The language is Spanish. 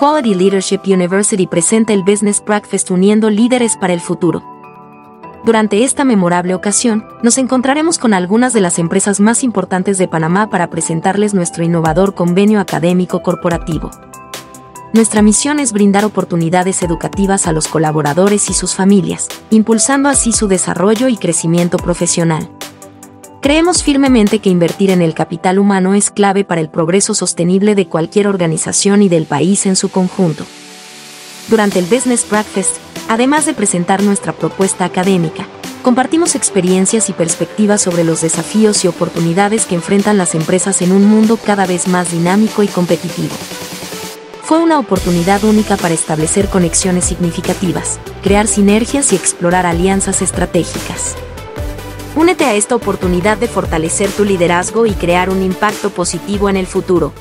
Quality Leadership University presenta el Business Breakfast uniendo líderes para el futuro. Durante esta memorable ocasión, nos encontraremos con algunas de las empresas más importantes de Panamá para presentarles nuestro innovador convenio académico corporativo. Nuestra misión es brindar oportunidades educativas a los colaboradores y sus familias, impulsando así su desarrollo y crecimiento profesional. Creemos firmemente que invertir en el capital humano es clave para el progreso sostenible de cualquier organización y del país en su conjunto. Durante el Business Breakfast, además de presentar nuestra propuesta académica, compartimos experiencias y perspectivas sobre los desafíos y oportunidades que enfrentan las empresas en un mundo cada vez más dinámico y competitivo. Fue una oportunidad única para establecer conexiones significativas, crear sinergias y explorar alianzas estratégicas. Únete a esta oportunidad de fortalecer tu liderazgo y crear un impacto positivo en el futuro.